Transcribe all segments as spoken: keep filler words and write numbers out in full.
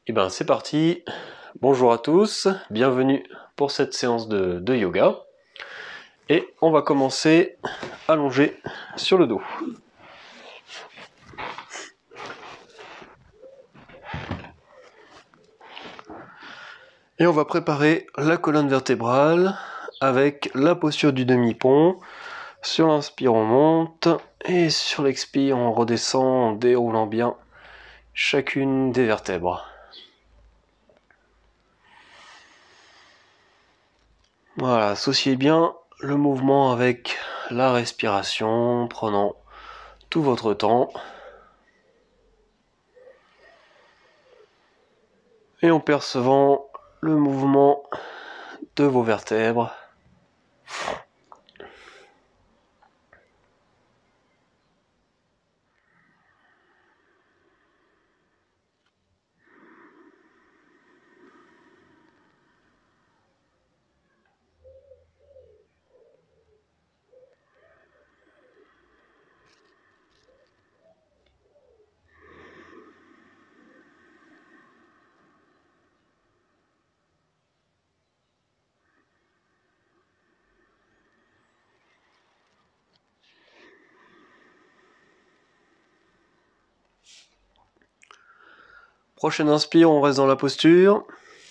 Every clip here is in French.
Et ben c'est parti, bonjour à tous, bienvenue pour cette séance de, de yoga. Et on va commencer allongé sur le dos. Et on va préparer la colonne vertébrale avec la posture du demi-pont. Sur l'inspire on monte et sur l'expire on redescend en déroulant bien chacune des vertèbres. Voilà, associez bien le mouvement avec la respiration, prenant tout votre temps. Et en percevant le mouvement de vos vertèbres. Prochaine inspire, on reste dans la posture.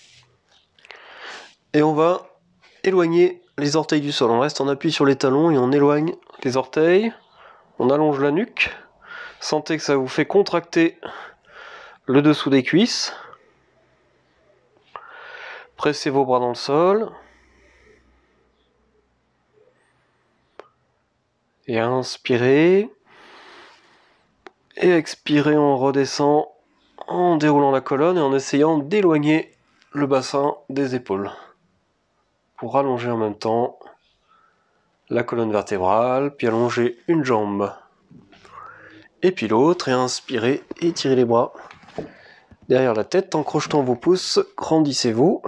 Et on va éloigner les orteils du sol. On reste en appui sur les talons et on éloigne les orteils. On allonge la nuque. Sentez que ça vous fait contracter le dessous des cuisses. Pressez vos bras dans le sol. Et inspirez. Et expirez, on redescend en déroulant la colonne et en essayant d'éloigner le bassin des épaules. Pour allonger en même temps la colonne vertébrale, puis allonger une jambe et puis l'autre, et inspirez, étirez les bras derrière la tête en crochetant vos pouces, grandissez-vous.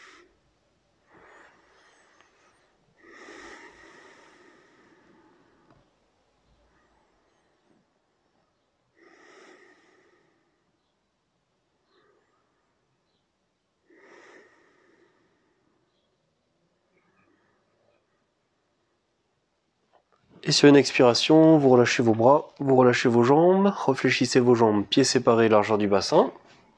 Et sur une expiration, vous relâchez vos bras, vous relâchez vos jambes, réfléchissez vos jambes, pieds séparés, largeur du bassin.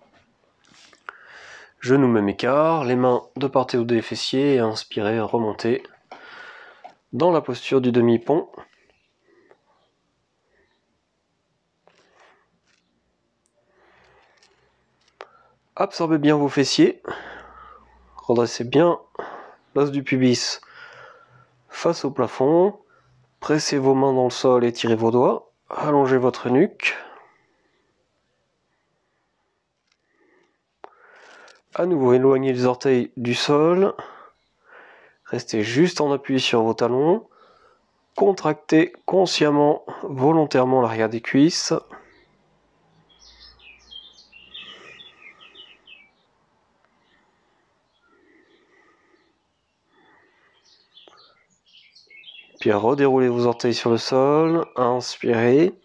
Genoux même écart, les mains de part et d'autre des fessiers, et inspirez, remontez dans la posture du demi-pont. Absorbez bien vos fessiers, redressez bien l'os du pubis face au plafond, pressez vos mains dans le sol, étirez vos doigts, allongez votre nuque. À nouveau, éloignez les orteils du sol, restez juste en appui sur vos talons, contractez consciemment, volontairement l'arrière des cuisses. Puis redéroulez vos orteils sur le sol, inspirez.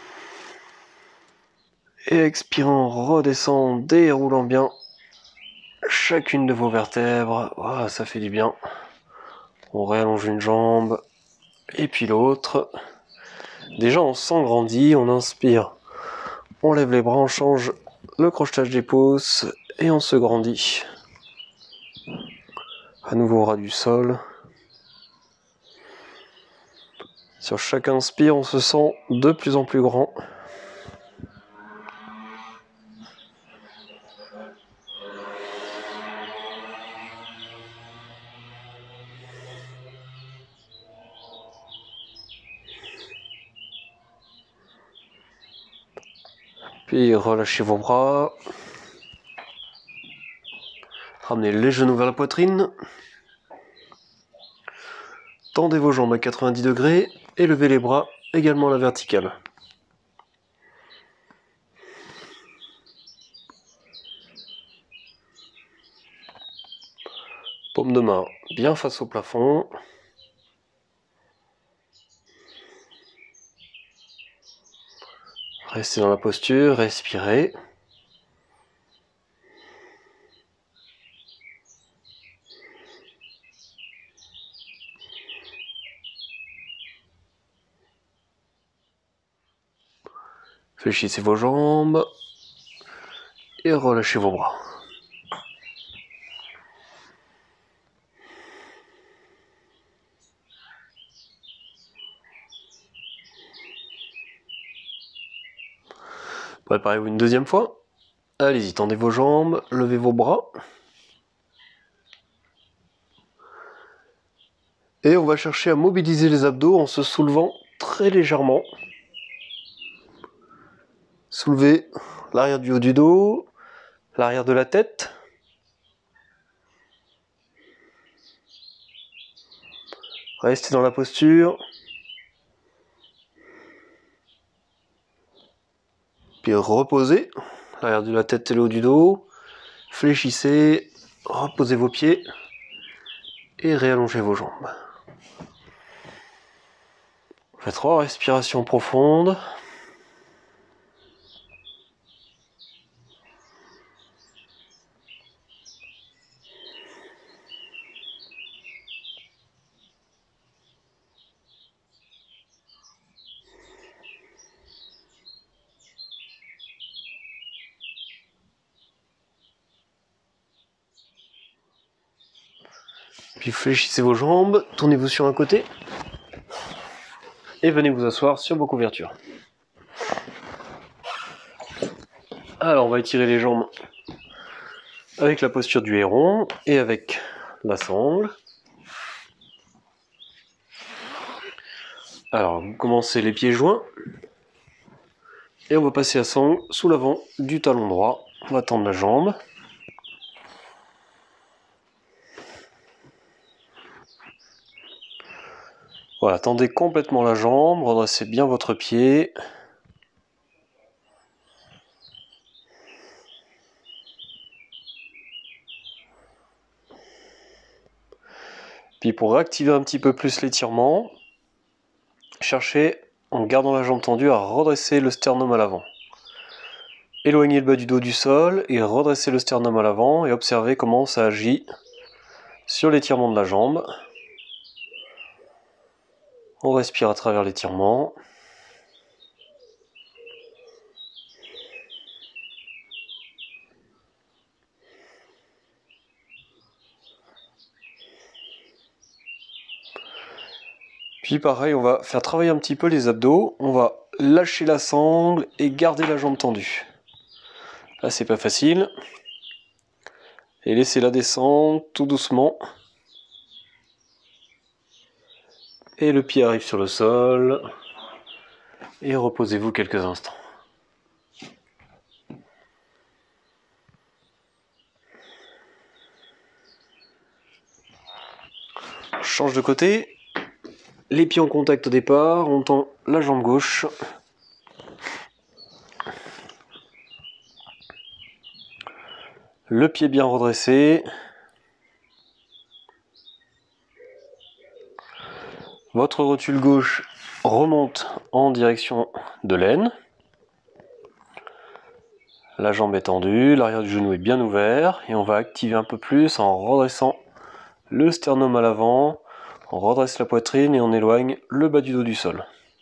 Et expirant, redescend, déroulant bien chacune de vos vertèbres. Voilà, ça fait du bien. On réallonge une jambe et puis l'autre. Déjà on s'engrandit, on inspire. On lève les bras, on change le crochetage des pouces et on se grandit. À nouveau au ras du sol. Sur chaque inspire, on se sent de plus en plus grand. Puis relâchez vos bras. Ramenez les genoux vers la poitrine. Tendez vos jambes à quatre-vingt-dix degrés et levez les bras également à la verticale. Paume de main bien face au plafond. Restez dans la posture, respirez. Fléchissez vos jambes et relâchez vos bras. Préparez-vous une deuxième fois. Allez-y, tendez vos jambes, levez vos bras. Et on va chercher à mobiliser les abdos en se soulevant très légèrement. Soulevez l'arrière du haut du dos, l'arrière de la tête. Restez dans la posture. Puis reposez l'arrière de la tête et le haut du dos. Fléchissez, reposez vos pieds et réallongez vos jambes. Faites trois respirations profondes. Puis fléchissez vos jambes, tournez-vous sur un côté et venez vous asseoir sur vos couvertures. Alors on va étirer les jambes avec la posture du héron et avec la sangle. Alors vous commencez les pieds joints et on va passer la sangle sous l'avant du talon droit. On va tendre la jambe. Voilà, tendez complètement la jambe, redressez bien votre pied. Puis pour réactiver un petit peu plus l'étirement, cherchez, en gardant la jambe tendue, à redresser le sternum à l'avant. Éloignez le bas du dos du sol et redressez le sternum à l'avant et observez comment ça agit sur l'étirement de la jambe. On respire à travers l'étirement. Puis pareil, on va faire travailler un petit peu les abdos. On va lâcher la sangle et garder la jambe tendue. Là, c'est pas facile. Et laissez-la descendre tout doucement. Et le pied arrive sur le sol. Et reposez-vous quelques instants. On change de côté. Les pieds en contact au départ. On tend la jambe gauche. Le pied bien redressé. Votre rotule gauche remonte en direction de l'aine. La jambe est tendue, l'arrière du genou est bien ouvert et on va activer un peu plus en redressant le sternum à l'avant. On redresse la poitrine et on éloigne le bas du dos du sol.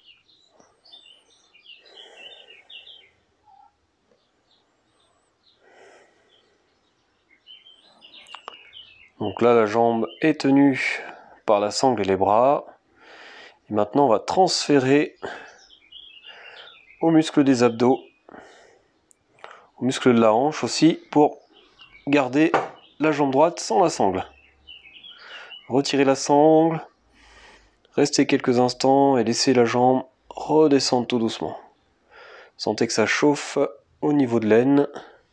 Donc là, la jambe est tenue par la sangle et les bras. Et maintenant, on va transférer aux muscles des abdos, aux muscles de la hanche aussi, pour garder la jambe droite sans la sangle. Retirez la sangle, restez quelques instants et laissez la jambe redescendre tout doucement. Sentez que ça chauffe au niveau de l'aine.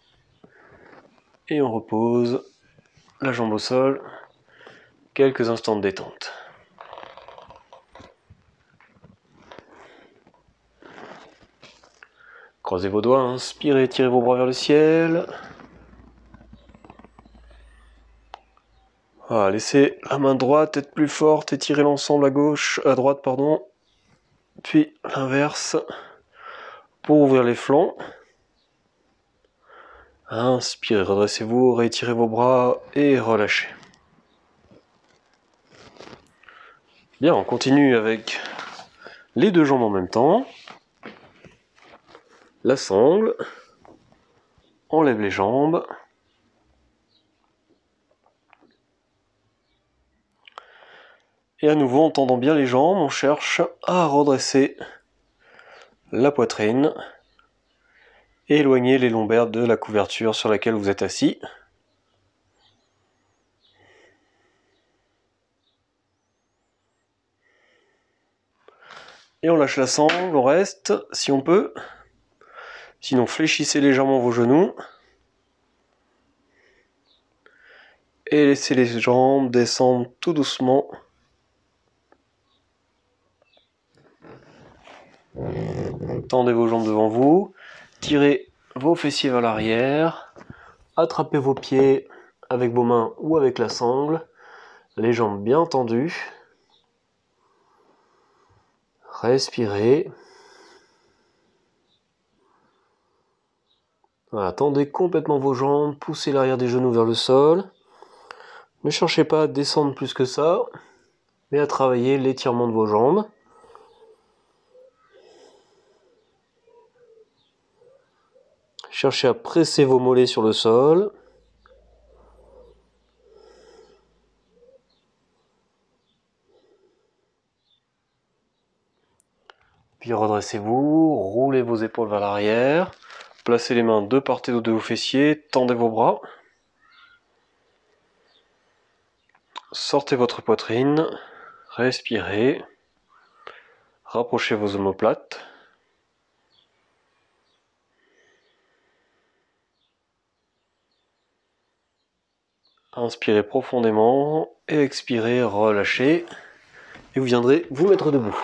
Et on repose la jambe au sol. Quelques instants de détente. Croisez vos doigts, inspirez, tirez vos bras vers le ciel. Voilà, laissez la main droite être plus forte, étirez l'ensemble à gauche, à droite, pardon. Puis l'inverse pour ouvrir les flancs. Inspirez, redressez-vous, rétirez vos bras et relâchez. Bien, on continue avec les deux jambes en même temps. la sangle, on lève les jambes. Et à nouveau, en tendant bien les jambes, on cherche à redresser la poitrine et éloigner les lombaires de la couverture sur laquelle vous êtes assis. Et on lâche la sangle, on reste, si on peut. Sinon, fléchissez légèrement vos genoux. Et laissez les jambes descendre tout doucement. Tendez vos jambes devant vous. Tirez vos fessiers vers l'arrière. Attrapez vos pieds avec vos mains ou avec la sangle. Les jambes bien tendues. Respirez. Voilà, tendez complètement vos jambes, poussez l'arrière des genoux vers le sol. Ne cherchez pas à descendre plus que ça, mais à travailler l'étirement de vos jambes. Cherchez à presser vos mollets sur le sol. Puis redressez-vous, roulez vos épaules vers l'arrière. Placez les mains de part et d'autre de vos fessiers, tendez vos bras. Sortez votre poitrine, respirez. Rapprochez vos omoplates. Inspirez profondément et expirez, relâchez. Et vous viendrez vous mettre debout.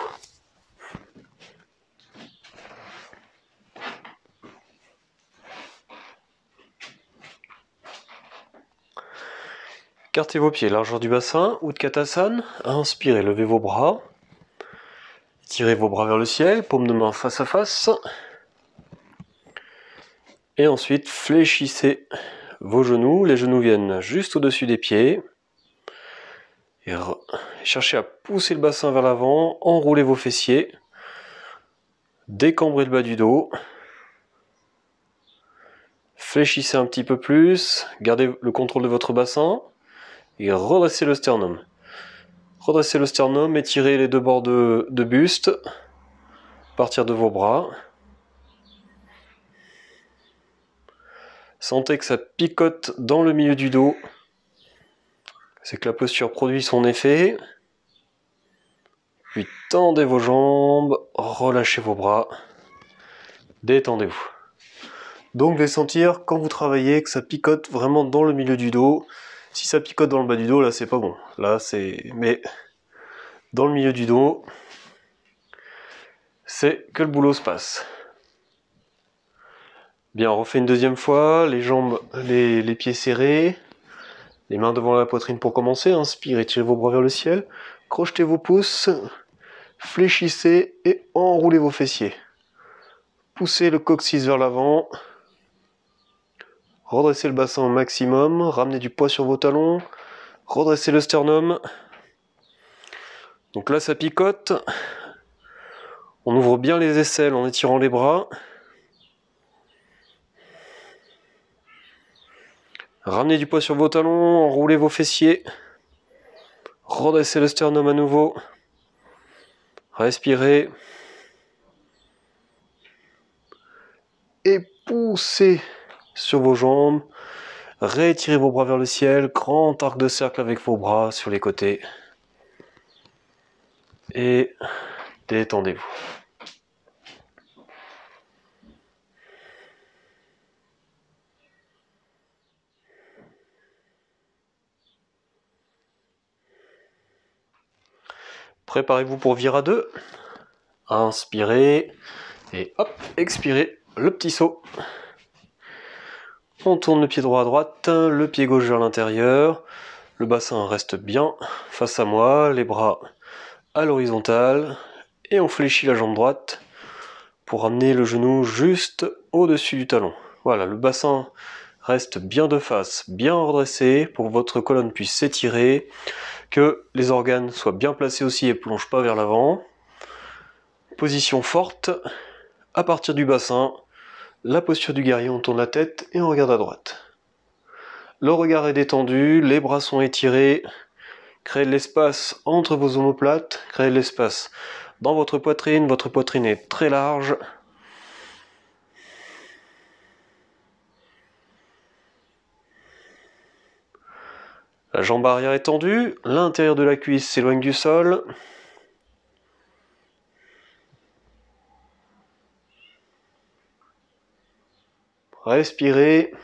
Écartez vos pieds, largeur du bassin, Utkatasana. Inspirez, levez vos bras. Tirez vos bras vers le ciel, paume de main face à face. Et ensuite, fléchissez vos genoux. Les genoux viennent juste au-dessus des pieds. Et cherchez à pousser le bassin vers l'avant, enroulez vos fessiers. Décambrez le bas du dos. Fléchissez un petit peu plus. Gardez le contrôle de votre bassin. Et redressez le sternum. Redressez le sternum, étirez les deux bords de, de buste. À partir de vos bras. Sentez que ça picote dans le milieu du dos. C'est que la posture produit son effet. Puis tendez vos jambes, relâchez vos bras. Détendez-vous. Donc vous allez sentir quand vous travaillez que ça picote vraiment dans le milieu du dos. Si ça picote dans le bas du dos, là c'est pas bon. Là c'est. Mais dans le milieu du dos, c'est que le boulot se passe. Bien, on refait une deuxième fois, les jambes, les, les pieds serrés, les mains devant la poitrine pour commencer. Inspirez, tirez vos bras vers le ciel, crochetez vos pouces, fléchissez et enroulez vos fessiers. Poussez le coccyx vers l'avant. Redressez le bassin au maximum, ramenez du poids sur vos talons, redressez le sternum. Donc là ça picote. On ouvre bien les aisselles en étirant les bras. Ramenez du poids sur vos talons, enroulez vos fessiers. Redressez le sternum à nouveau. Respirez. Et poussez sur vos jambes. Rétirez vos bras vers le ciel. Grand arc de cercle avec vos bras sur les côtés. Et détendez-vous. Préparez-vous pour vira deux. Inspirez. Et hop, expirez. Le petit saut. On tourne le pied droit à droite, le pied gauche vers l'intérieur. Le bassin reste bien face à moi, les bras à l'horizontale. Et on fléchit la jambe droite pour ramener le genou juste au-dessus du talon. Voilà, le bassin reste bien de face, bien redressé pour que votre colonne puisse s'étirer, que les organes soient bien placés aussi et ne plongent pas vers l'avant. Position forte, à partir du bassin, La posture du guerrier, on tourne la tête et on regarde à droite. Le regard est détendu, les bras sont étirés. Créez de l'espace entre vos omoplates, créez de l'espace dans votre poitrine. Votre poitrine est très large. La jambe arrière est tendue, l'intérieur de la cuisse s'éloigne du sol. Respirez.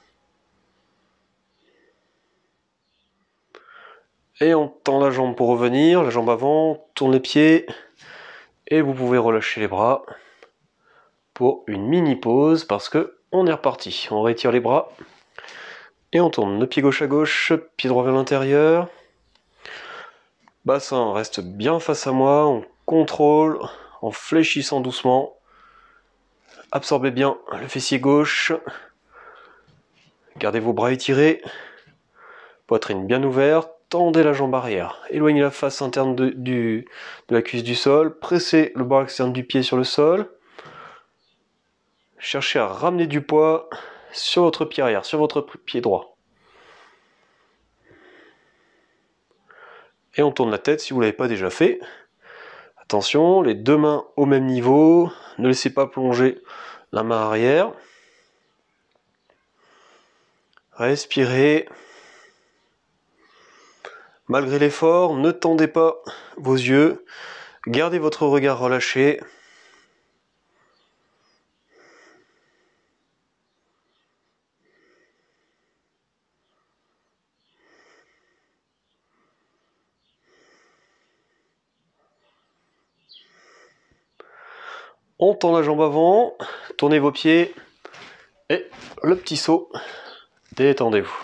Et on tend la jambe pour revenir, la jambe avant, tourne les pieds. Et vous pouvez relâcher les bras pour une mini pause parce que on est reparti. On retire les bras. Et on tourne le pied gauche à gauche, pied droit vers l'intérieur. Bassin reste bien face à moi, on contrôle en fléchissant doucement. Absorbez bien le fessier gauche. Gardez vos bras étirés. Poitrine bien ouverte. Tendez la jambe arrière. Éloignez la face interne de, du, de la cuisse du sol. Pressez le bras externe du pied sur le sol. Cherchez à ramener du poids sur votre pied arrière, sur votre pied droit. Et on tourne la tête si vous ne l'avez pas déjà fait. Attention, les deux mains au même niveau. Ne laissez pas plonger la main arrière. Respirez. Malgré l'effort, ne tendez pas vos yeux. Gardez votre regard relâché. On tend la jambe avant, tournez vos pieds et le petit saut, détendez-vous.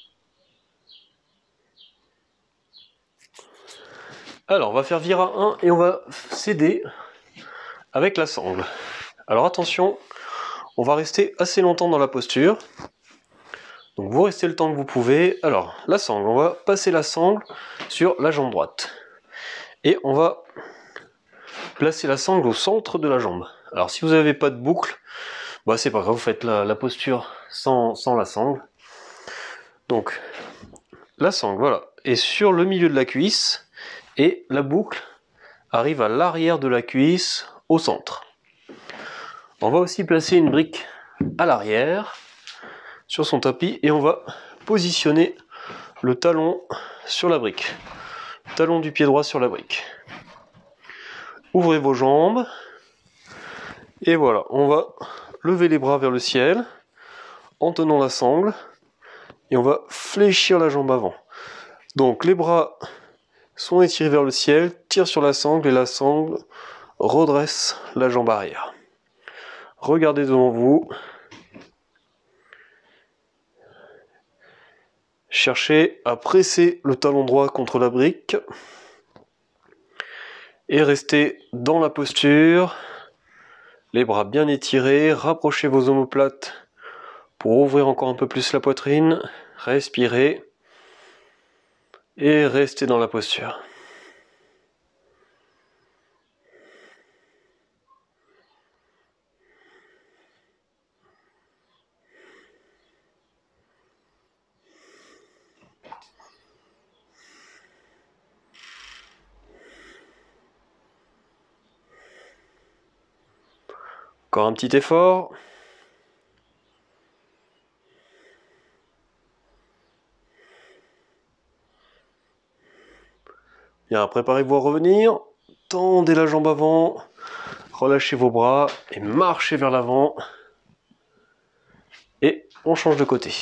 Alors on va faire vira un et on va s'aider avec la sangle. Alors attention, on va rester assez longtemps dans la posture. Donc vous restez le temps que vous pouvez. Alors la sangle, on va passer la sangle sur la jambe droite. Et on va placer la sangle au centre de la jambe. Alors si vous n'avez pas de boucle, bah c'est pas grave, vous faites la, la posture sans, sans la sangle. Donc la sangle, voilà, est sur le milieu de la cuisse et la boucle arrive à l'arrière de la cuisse au centre. On va aussi placer une brique à l'arrière sur son tapis et on va positionner le talon sur la brique. Talon du pied droit sur la brique. Ouvrez vos jambes. Et voilà, on va lever les bras vers le ciel en tenant la sangle. Et on va fléchir la jambe avant. Donc les bras sont étirés vers le ciel, tirent sur la sangle et la sangle redresse la jambe arrière. Regardez devant vous. Cherchez à presser le talon droit contre la brique. Et restez dans la posture. Les bras bien étirés. Rapprochez vos omoplates pour ouvrir encore un peu plus la poitrine. Respirez. Et restez dans la posture. Encore un petit effort. Bien, préparez-vous à revenir. Tendez la jambe avant. Relâchez vos bras et marchez vers l'avant. Et on change de côté.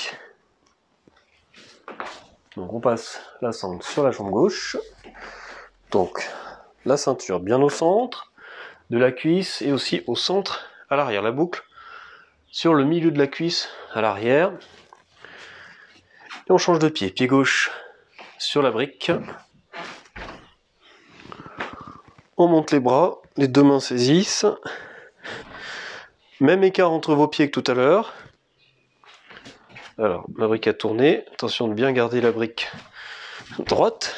Donc on passe la sangle sur la jambe gauche. Donc la ceinture bien au centre de la cuisse et aussi au centre à l'arrière. La boucle sur le milieu de la cuisse à l'arrière. Et on change de pied. Pied gauche sur la brique. On monte les bras, les deux mains saisissent. Même écart entre vos pieds que tout à l'heure. Alors, la brique a tourné. Attention de bien garder la brique droite.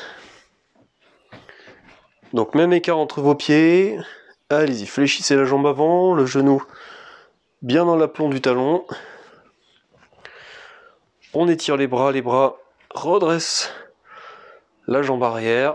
Donc, même écart entre vos pieds. Allez-y, fléchissez la jambe avant, le genou bien dans l'aplomb du talon. On étire les bras, les bras redressent la jambe arrière.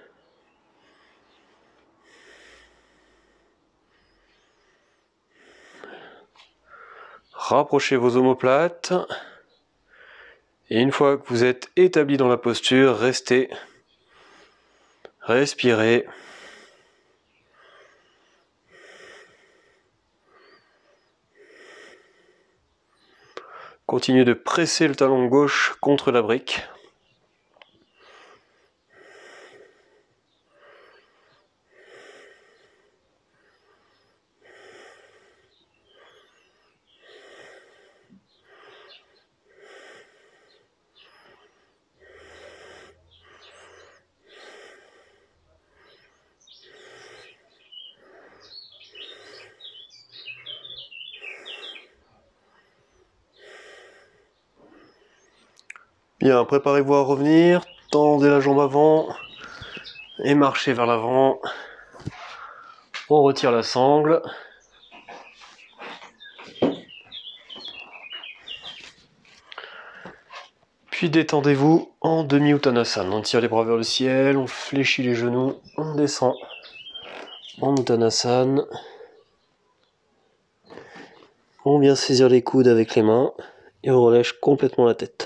Rapprochez vos omoplates. Et une fois que vous êtes établi dans la posture, restez. Respirez. Continuez de presser le talon gauche contre la brique. Bien, préparez-vous à revenir, tendez la jambe avant et marchez vers l'avant. On retire la sangle. Puis détendez-vous en demi-uttanasana. On tire les bras vers le ciel, on fléchit les genoux, on descend en uttanasana. On vient saisir les coudes avec les mains et on relâche complètement la tête.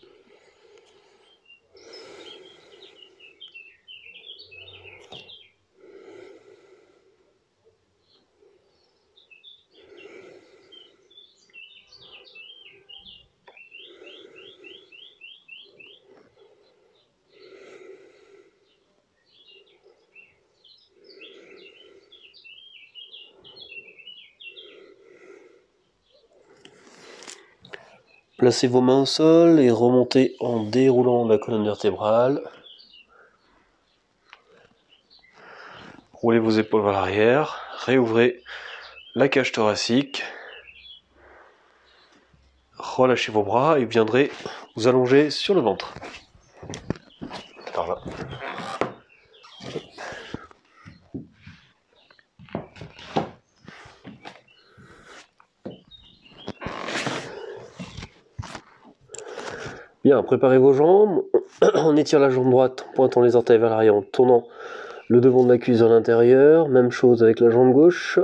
Placez vos mains au sol et remontez en déroulant la colonne vertébrale. Roulez vos épaules vers l'arrière, réouvrez la cage thoracique. Relâchez vos bras et vous viendrez vous allonger sur le ventre. Par là. Bien, préparez vos jambes. On étire la jambe droite en pointant les orteils vers l'arrière, en tournant le devant de la cuisse vers l'intérieur. Même chose avec la jambe gauche.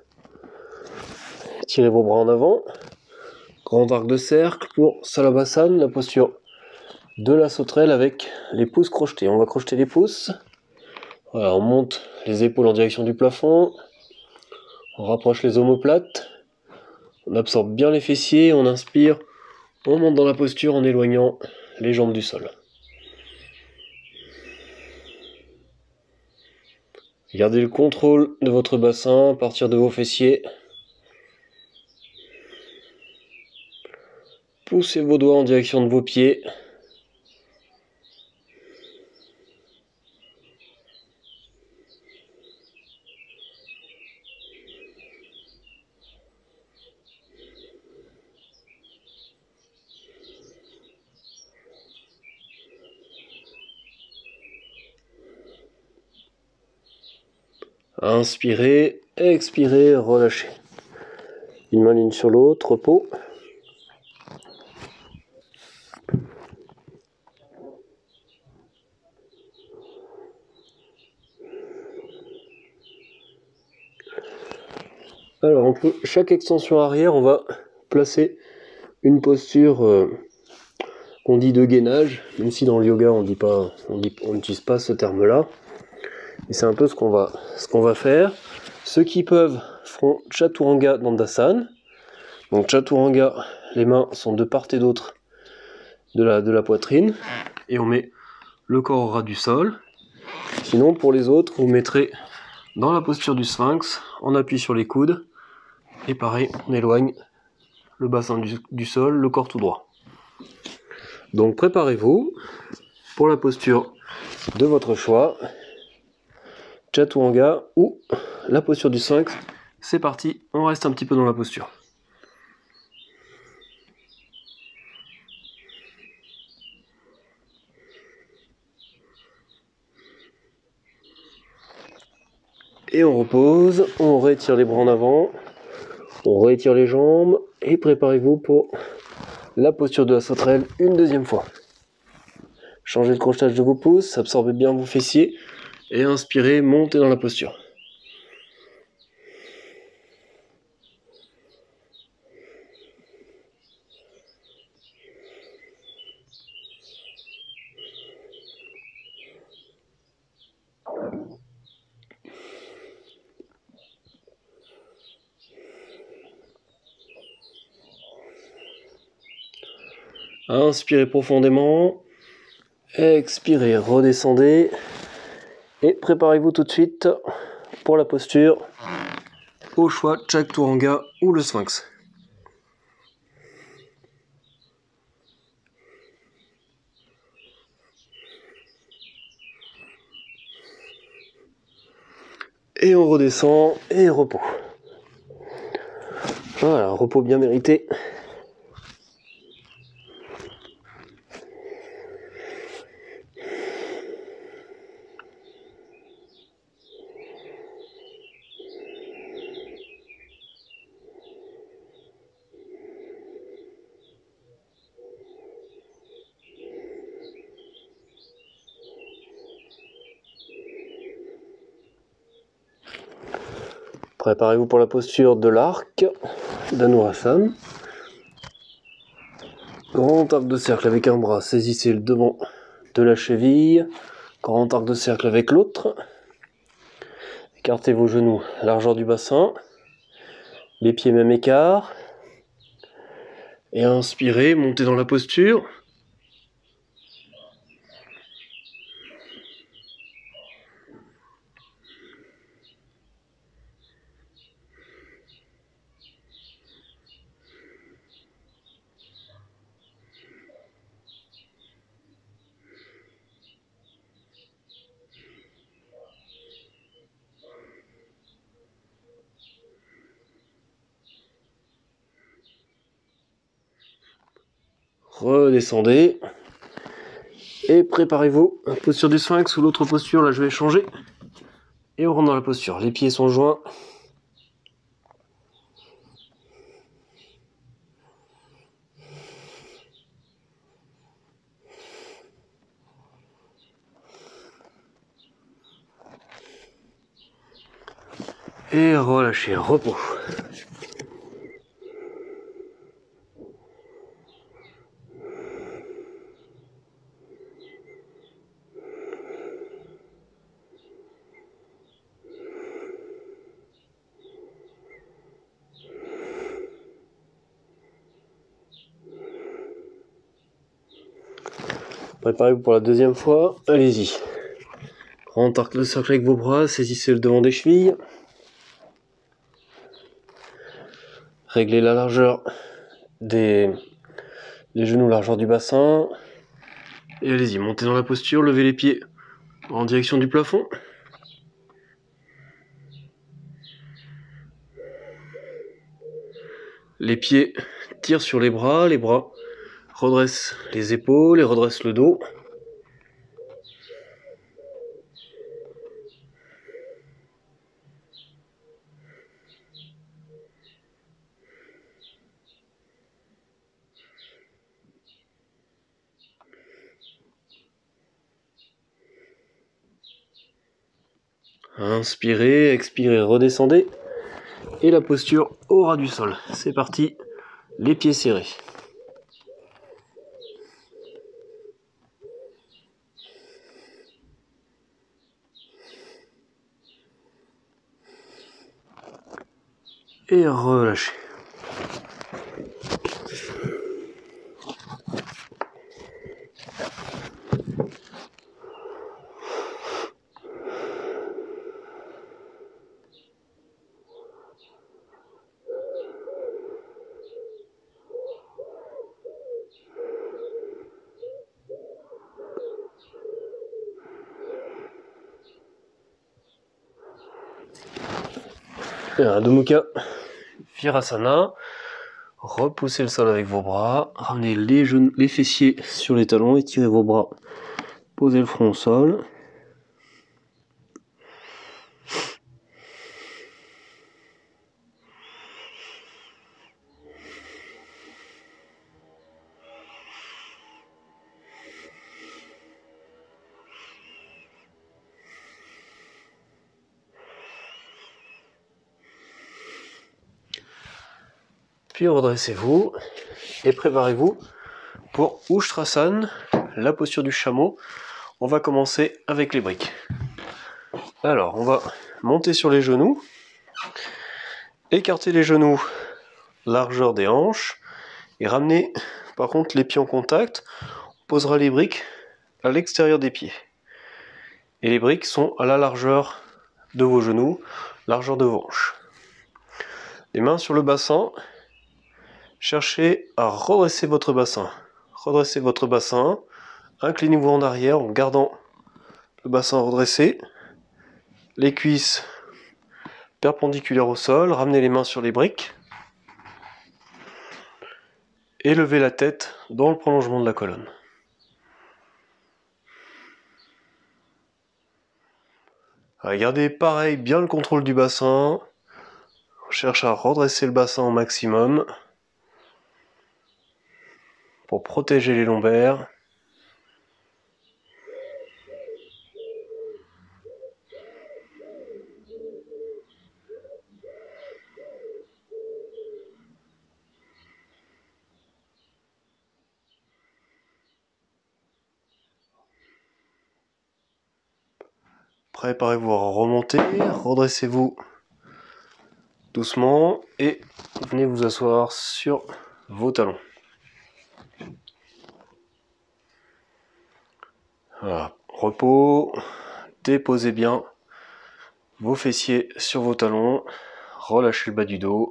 Tirez vos bras en avant. Grand arc de cercle pour Salabhasana, la posture de la sauterelle avec les pouces crochetés. On va crocheter les pouces. Voilà, on monte les épaules en direction du plafond. On rapproche les omoplates. On absorbe bien les fessiers. On inspire. On monte dans la posture en éloignant les jambes du sol. Gardez le contrôle de votre bassin à partir de vos fessiers. Poussez vos doigts en direction de vos pieds. Inspirez, expirez, relâchez. Une main l'une sur l'autre, repos. Alors, entre chaque extension arrière, on va placer une posture euh, qu'on dit de gainage, même si dans le yoga on dit pas, on dit, on n'utilise pas ce terme-là. Et c'est un peu ce qu'on va, ce qu'on va faire. Ceux qui peuvent feront Chaturanga Dandasana. Donc Chaturanga, les mains sont de part et d'autre de la, de la poitrine. Et on met le corps au ras du sol. Sinon, pour les autres, vous mettrez dans la posture du sphinx, on appuie sur les coudes. Et pareil, on éloigne le bassin du, du sol, le corps tout droit. Donc préparez-vous pour la posture de votre choix. Chaturanga ou la posture du sphinx. C'est parti, on reste un petit peu dans la posture. Et on repose, on retire les bras en avant, On réétire les jambes et préparez-vous pour la posture de la sauterelle une deuxième fois. Changez le crochetage de vos pouces, absorbez bien vos fessiers et inspirez, montez dans la posture. Inspirez profondément, expirez, redescendez et préparez-vous tout de suite pour la posture, au choix Chaturanga ou le Sphinx. Et on redescend et repos. Voilà, repos bien mérité. Préparez-vous pour la posture de l'arc d'Anurasana. Grand arc de cercle avec un bras, saisissez le devant de la cheville. Grand arc de cercle avec l'autre. Écartez vos genoux, largeur du bassin. Les pieds même écart. Et inspirez, montez dans la posture. Redescendez. Et préparez-vous, posture du sphinx ou l'autre posture, là je vais changer. Et on rentre dans la posture, les pieds sont joints. Et relâchez, repos. Préparez-vous pour la deuxième fois, allez-y. Grand arc de cercle avec vos bras, saisissez le devant des chevilles. Réglez la largeur des, des genoux, largeur du bassin. Et allez-y, montez dans la posture, levez les pieds en direction du plafond. Les pieds tirent sur les bras, les bras redressent les épaules et redressent le dos. Inspirez, expirez, redescendez. Et la posture au ras du sol. C'est parti, les pieds serrés. Et relâchez. Et un Adho Mukha Virasana. Repoussez le sol avec vos bras. Ramenez les genoux, les fessiers sur les talons. Étirez vos bras. Posez le front au sol. Puis redressez-vous et préparez-vous pour Ushtrasana, la posture du chameau. On va commencer avec les briques. Alors, on va monter sur les genoux, écarter les genoux, largeur des hanches, et ramener par contre les pieds en contact. On posera les briques à l'extérieur des pieds. Et les briques sont à la largeur de vos genoux, largeur de vos hanches. Les mains sur le bassin. Cherchez à redresser votre bassin. Redressez votre bassin. Inclinez-vous en arrière en gardant le bassin redressé. Les cuisses perpendiculaires au sol. Ramenez les mains sur les briques. Et levez la tête dans le prolongement de la colonne. Gardez pareil bien le contrôle du bassin. On cherche à redresser le bassin au maximum pour protéger les lombaires. Préparez-vous à remonter, redressez-vous doucement et venez vous asseoir sur vos talons. Voilà. Repos, déposez bien vos fessiers sur vos talons, relâchez le bas du dos.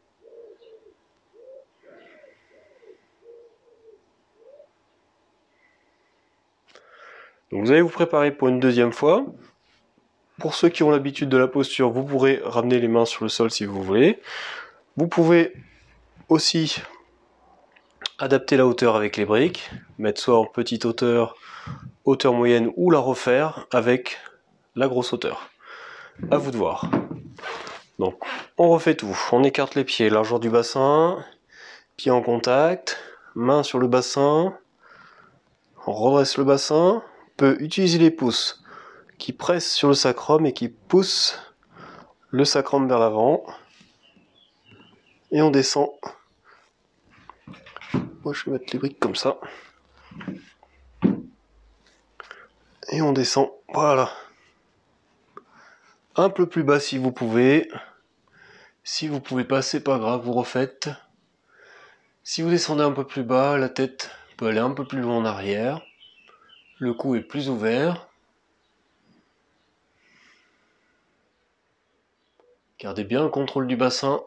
Donc vous allez vous préparer pour une deuxième fois. Pour ceux qui ont l'habitude de la posture, vous pourrez ramener les mains sur le sol si vous voulez. Vous pouvez aussi adapter la hauteur avec les briques, mettre soit en petite hauteur, hauteur moyenne ou la refaire avec la grosse hauteur. À vous de voir. Donc on refait tout. On écarte les pieds, largeur du bassin, pieds en contact, main sur le bassin, on redresse le bassin, on peut utiliser les pouces qui pressent sur le sacrum et qui poussent le sacrum vers l'avant. Et on descend. Moi je vais mettre les briques comme ça. Et on descend, voilà. Un peu plus bas si vous pouvez. Si vous pouvez pas, c'est pas grave, vous refaites. Si vous descendez un peu plus bas, la tête peut aller un peu plus loin en arrière. Le cou est plus ouvert. Gardez bien le contrôle du bassin.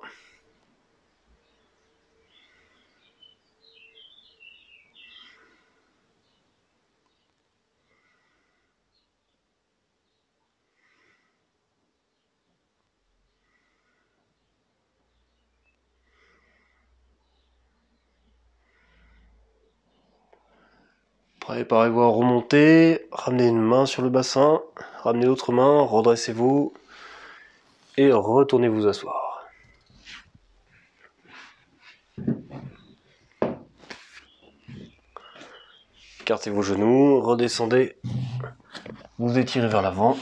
Préparez-vous à remonter, ramenez une main sur le bassin, ramenez l'autre main, redressez-vous et retournez vous asseoir. Écartez vos genoux, redescendez, vous étirez vers l'avant.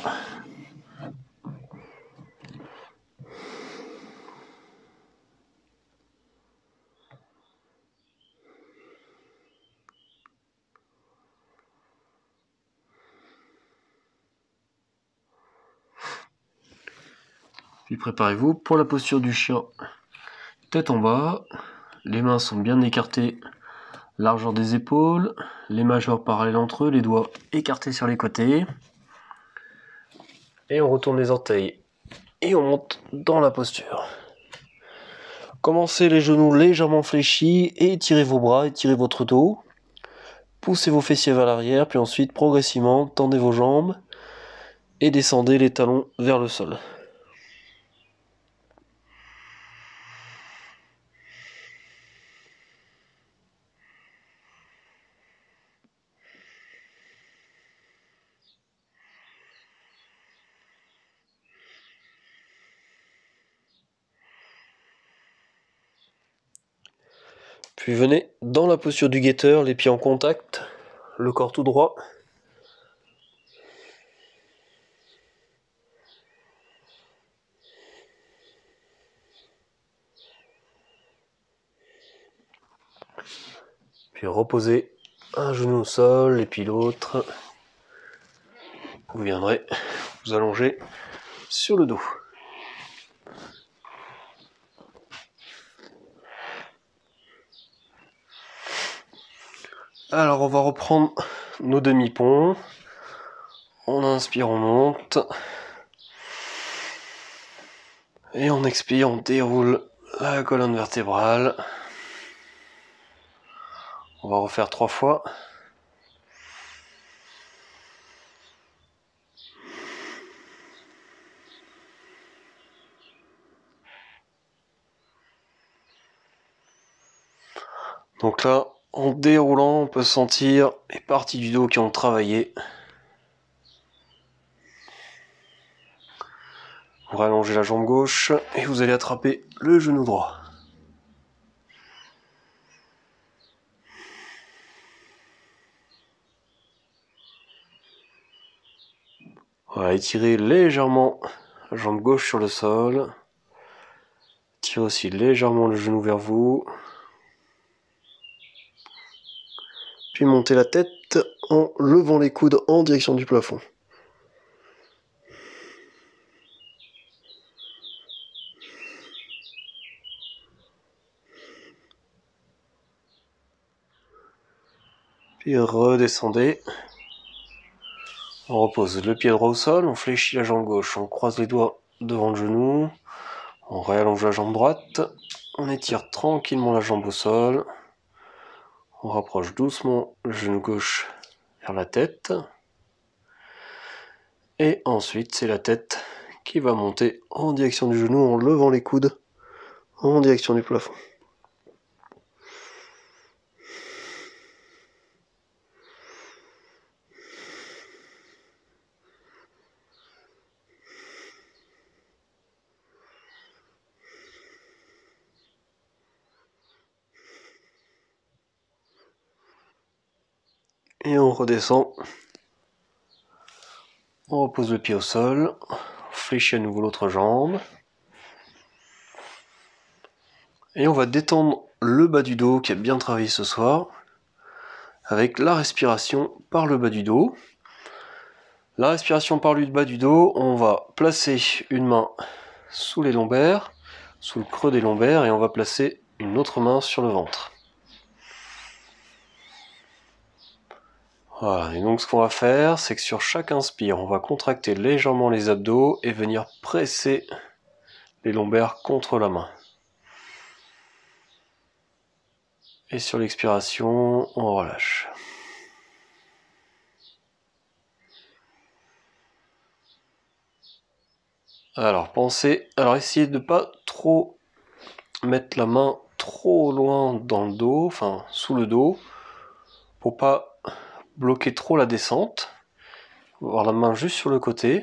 Puis préparez-vous pour la posture du chien. Tête en bas, les mains sont bien écartées, largeur des épaules, les majeurs parallèles entre eux, les doigts écartés sur les côtés. Et on retourne les orteils et on monte dans la posture. Commencez les genoux légèrement fléchis et étirez vos bras, étirez votre dos. Poussez vos fessiers vers l'arrière, puis ensuite progressivement tendez vos jambes et descendez les talons vers le sol. Puis venez dans la posture du guetteur, les pieds en contact, le corps tout droit. Puis reposez un genou au sol et puis l'autre. Vous viendrez vous allonger sur le dos. Alors on va reprendre nos demi-ponts. On inspire, on monte. Et on expire, on déroule la colonne vertébrale. On va refaire trois fois. Donc là, en déroulant, on peut sentir les parties du dos qui ont travaillé. On va allonger la jambe gauche et vous allez attraper le genou droit. Voilà, étirez légèrement la jambe gauche sur le sol. Tirez aussi légèrement le genou vers vous. Puis montez la tête en levant les coudes en direction du plafond. Puis redescendez. On repose le pied droit au sol, on fléchit la jambe gauche, on croise les doigts devant le genou, on réallonge la jambe droite, on étire tranquillement la jambe au sol, on rapproche doucement le genou gauche vers la tête, et ensuite c'est la tête qui va monter en direction du genou en levant les coudes en direction du plafond. Et on redescend. On repose le pied au sol. On fléchit à nouveau l'autre jambe. Et on va détendre le bas du dos qui a bien travaillé ce soir. Avec la respiration par le bas du dos. La respiration par le bas du dos, on va placer une main sous les lombaires, sous le creux des lombaires, et on va placer une autre main sur le ventre. Voilà, et donc ce qu'on va faire, c'est que sur chaque inspire, on va contracter légèrement les abdos et venir presser les lombaires contre la main. Et sur l'expiration, on relâche. Alors pensez, alors essayez de ne pas trop mettre la main trop loin dans le dos, enfin sous le dos, pour pas bloquer trop la descente. Avoir la main juste sur le côté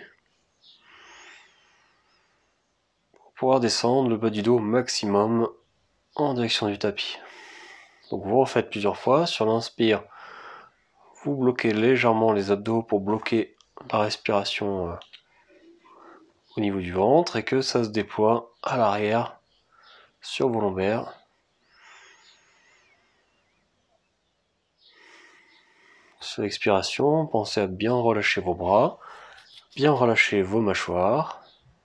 pour pouvoir descendre le bas du dos au maximum en direction du tapis. Donc vous refaites plusieurs fois. Sur l'inspire, vous bloquez légèrement les abdos pour bloquer la respiration euh, au niveau du ventre et que ça se déploie à l'arrière sur vos lombaires. Sur l'expiration, pensez à bien relâcher vos bras, bien relâcher vos mâchoires.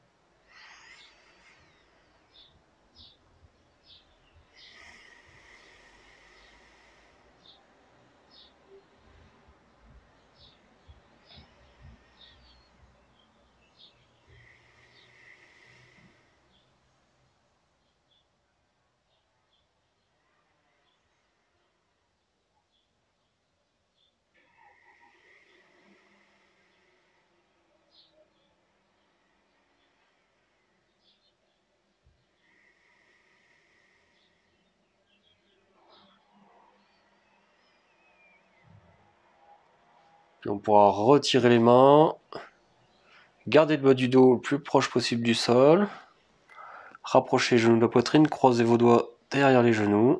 Puis on pourra retirer les mains, garder le bas du dos le plus proche possible du sol, rapprochez les genoux de la poitrine, croisez vos doigts derrière les genoux,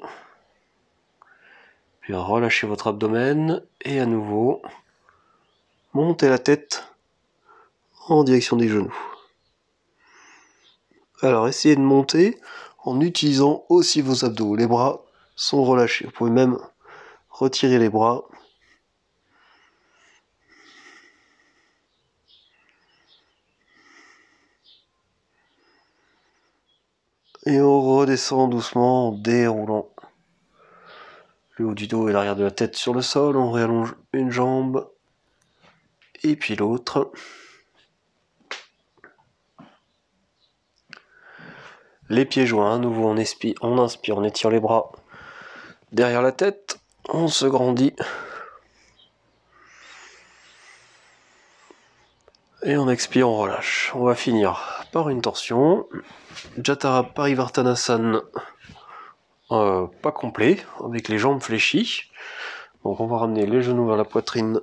puis relâchez votre abdomen et à nouveau montez la tête en direction des genoux. Alors essayez de monter en utilisant aussi vos abdos, les bras sont relâchés, vous pouvez même retirez les bras. Et on redescend doucement en déroulant le haut du dos et l'arrière de la tête sur le sol. On réallonge une jambe et puis l'autre. Les pieds joints, à nouveau on inspire, on inspire, on étire les bras derrière la tête, on se grandit. Et on expire, on relâche. On va finir par une torsion. Jatara Parivartanasana, euh, pas complet, avec les jambes fléchies. Donc on va ramener les genoux vers la poitrine.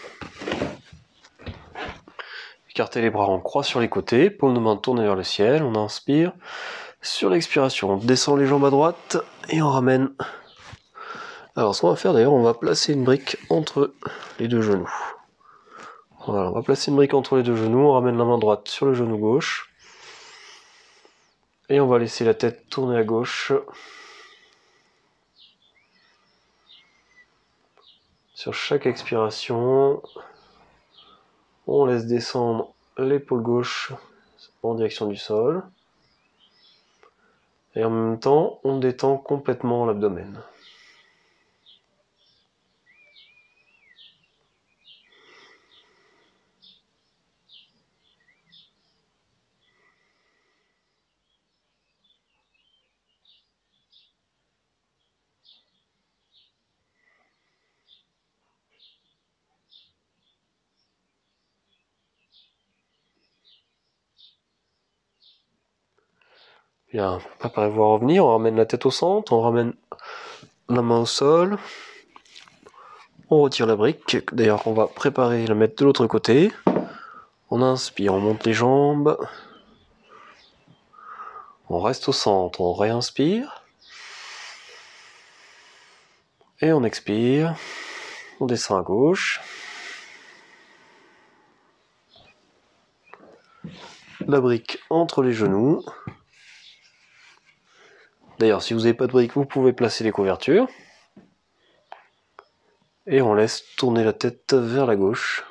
Écarter les bras en croix sur les côtés, paume de main tournée vers le ciel. On inspire. Sur l'expiration, on descend les jambes à droite et on ramène. Alors ce qu'on va faire d'ailleurs, on va placer une brique entre les deux genoux. Voilà, on va placer une brique entre les deux genoux, on ramène la main droite sur le genou gauche. Et on va laisser la tête tourner à gauche. Sur chaque expiration, on laisse descendre l'épaule gauche en direction du sol. Et en même temps, on détend complètement l'abdomen. Bien, préparez-vous à revenir, on ramène la tête au centre, on ramène la main au sol. On retire la brique, d'ailleurs on va préparer la mettre de l'autre côté. On inspire, on monte les jambes. On reste au centre, on réinspire. Et on expire. On descend à gauche. La brique entre les genoux. D'ailleurs, si vous n'avez pas de brique, vous pouvez placer les couvertures. Et on laisse tourner la tête vers la gauche.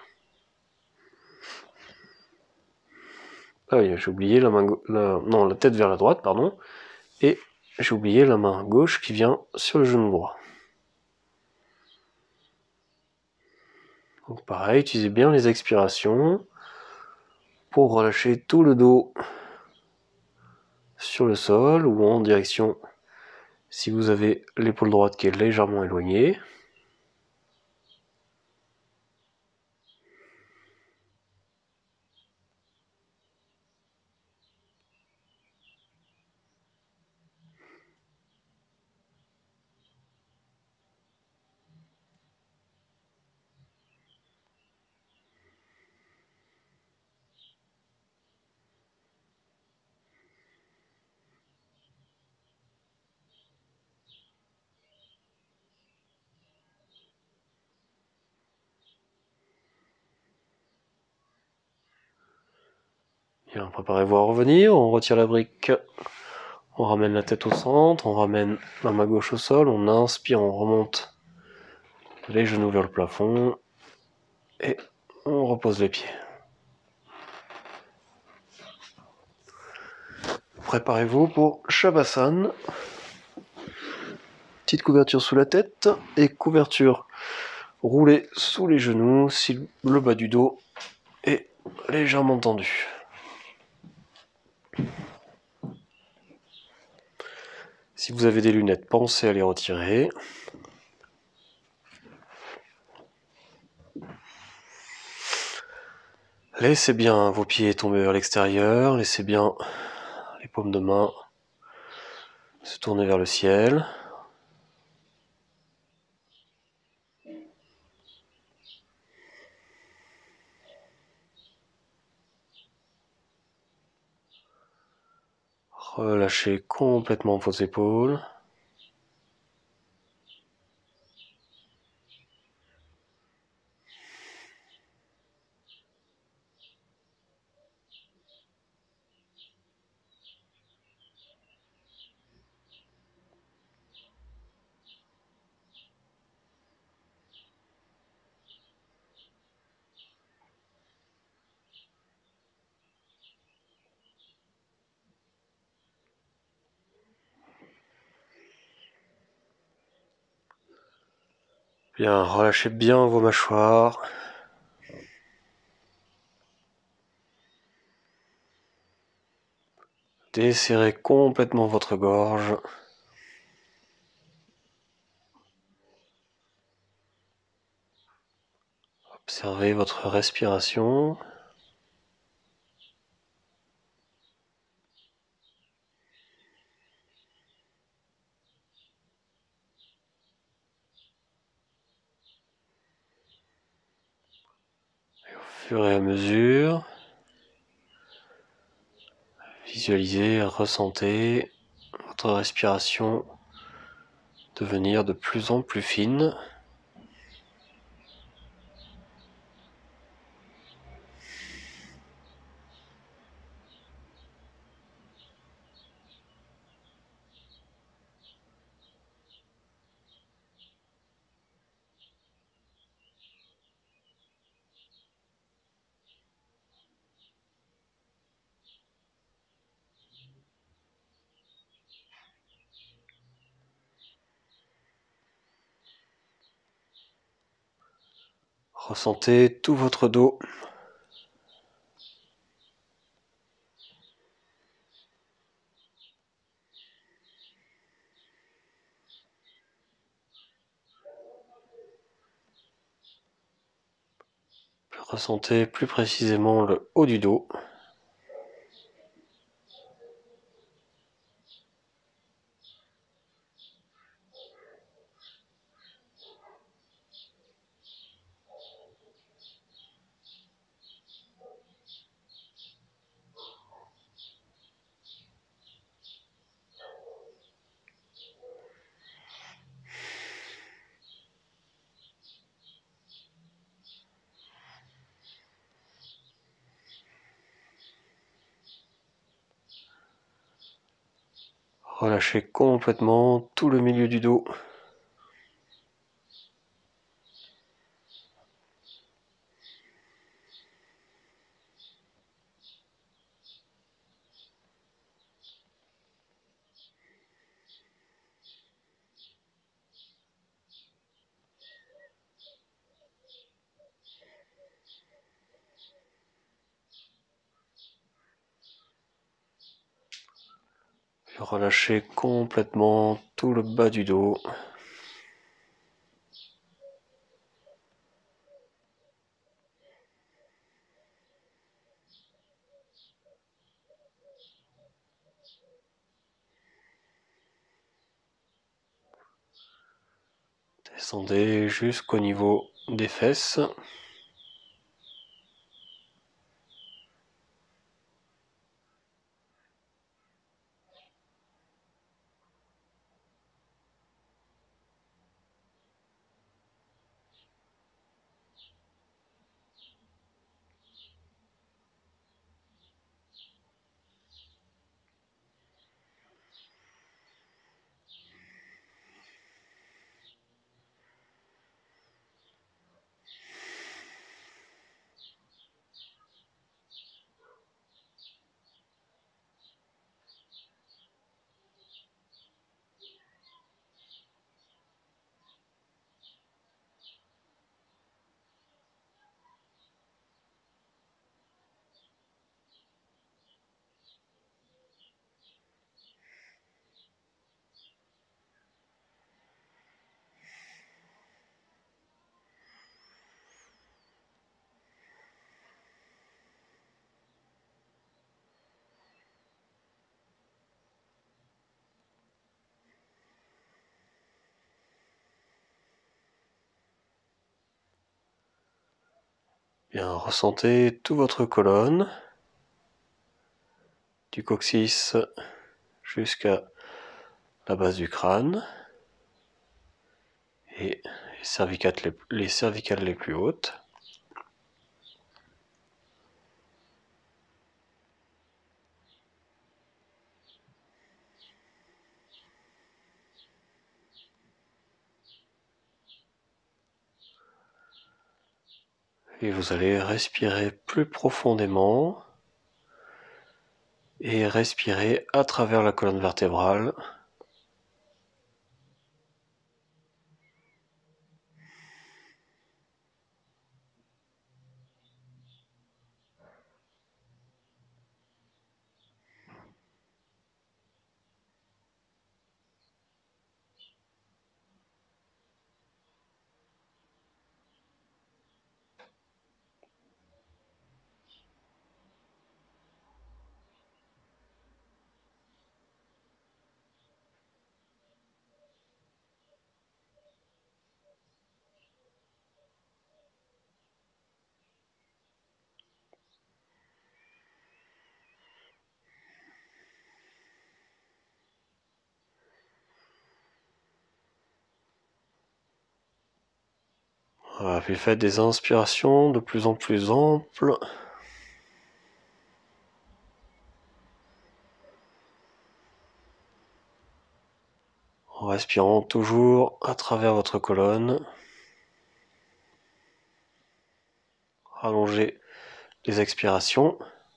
Ah oui, j'ai oublié la main gauche. La... Non, la tête vers la droite, pardon. Et j'ai oublié la main gauche qui vient sur le genou droit. Donc pareil, utilisez bien les expirations pour relâcher tout le dos sur le sol ou en direction, si vous avez l'épaule droite qui est légèrement éloignée. Bien, préparez-vous à revenir, on retire la brique, on ramène la tête au centre, on ramène la main gauche au sol, on inspire, on remonte les genoux vers le plafond et on repose les pieds. Préparez-vous pour Shavasana. Petite couverture sous la tête et couverture roulée sous les genoux si le bas du dos est légèrement tendu. Si vous avez des lunettes, pensez à les retirer. Laissez bien vos pieds tomber vers l'extérieur, laissez bien les paumes de main se tourner vers le ciel. Relâchez complètement vos épaules. Bien, relâchez bien vos mâchoires. Desserrez complètement votre gorge. Observez votre respiration. Et au fur et à mesure, visualisez, ressentez votre respiration devenir de plus en plus fine. Ressentez tout votre dos. Ressentez plus précisément le haut du dos. Relâchez complètement tout le milieu du dos. Relâchez complètement tout le bas du dos. Descendez jusqu'au niveau des fesses. Bien, ressentez toute votre colonne, du coccyx jusqu'à la base du crâne et les cervicales les, les cervicales les plus hautes. Et vous allez respirer plus profondément et respirer à travers la colonne vertébrale. Voilà, puis faites des inspirations de plus en plus amples. En respirant toujours à travers votre colonne. Rallongez les expirations.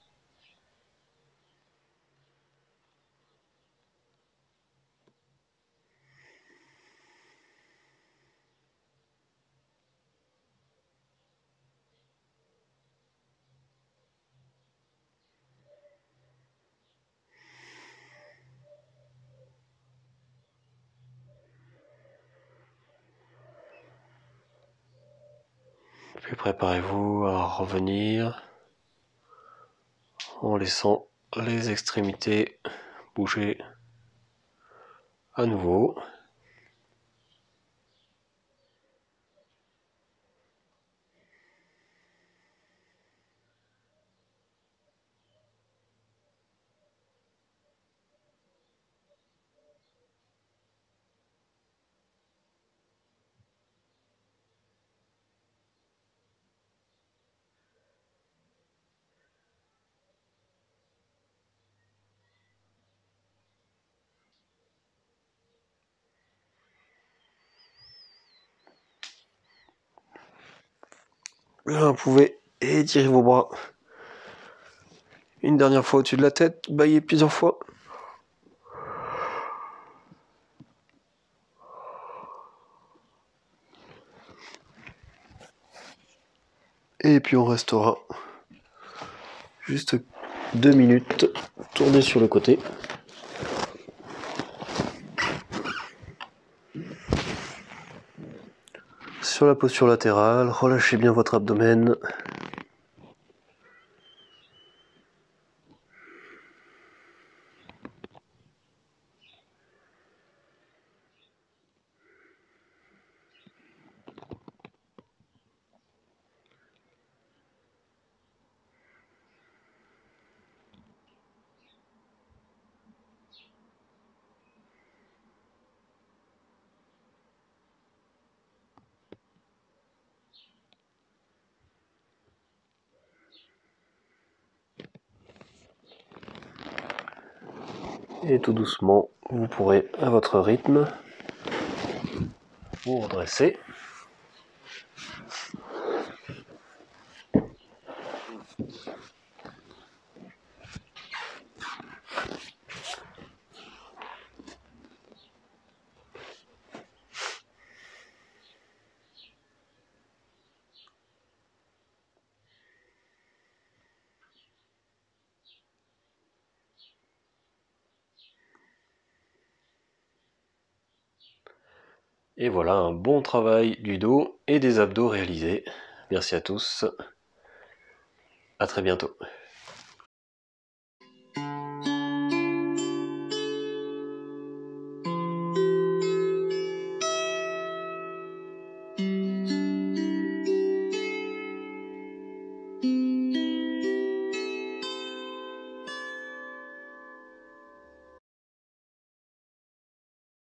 Puis préparez-vous à revenir en laissant les extrémités bouger à nouveau. Là, vous pouvez étirer vos bras une dernière fois au-dessus de la tête, bailler plusieurs fois. Et puis on restera juste deux minutes tourner sur le côté. Sur la posture latérale, relâchez bien votre abdomen. Et tout doucement, vous pourrez, à votre rythme, vous redresser. Et voilà un bon travail du dos et des abdos réalisés. Merci à tous. À très bientôt.